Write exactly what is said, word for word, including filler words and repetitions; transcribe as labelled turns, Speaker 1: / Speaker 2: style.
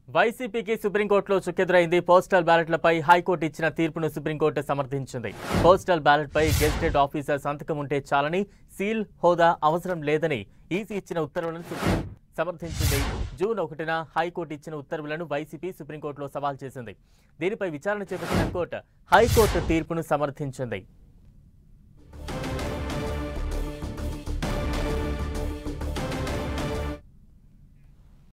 Speaker 1: వైసీపీకి సుప్రీంకోర్టులో చుక్కెదురైంది. Postal బ్యాలెట్లపై high court ఇచ్చిన తీర్పును సుప్రీంకోర్టు సమర్థించింది. పోస్టల్ బ్యాలెట్పై గెజిటెడ్ ఆఫీసర్ సంతకం ఉంటే చాలని, సీల్ హోదా అవసరం లేదని ఈసీ ఇచ్చిన ఉత్తర్వులను సుప్రీం సమర్థించింది. జూన్ ఒకటిన హైకోర్టు ఇచ్చిన ఉత్తర్వులను వైసీపీ సుప్రీంకోర్టులో సవాల్ చేసింది. దీనిపై విచారణ చేపట్టిన కోర్టు హైకోర్టు తీర్పును సమర్థించింది.